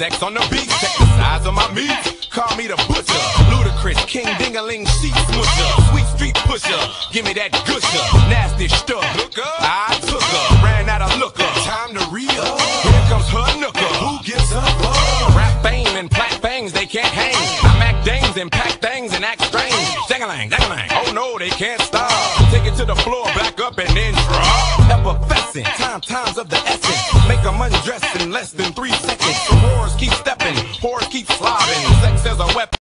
sex on the beat. Check the size of my meat. Call me the butcher. Ludicrous, king dingaling, sheep smusher. Sweet street pusher. Give me that gusher. Nasty stuff. I took her. Ran out of looker. Time to re-up. Here comes her nooker. Who gives up? Rap fame and plat bangs, they can't hang. I mac dames and pack things and act strange. Dang-a-lang, dang-a-lang. Oh no, they can't stop. Take it to the floor, back up and then drop. Effervescent, times of the essence. Make them undress in less than 3 seconds. The whores keep stepping, whores keep slobbing. Sex as a weapon.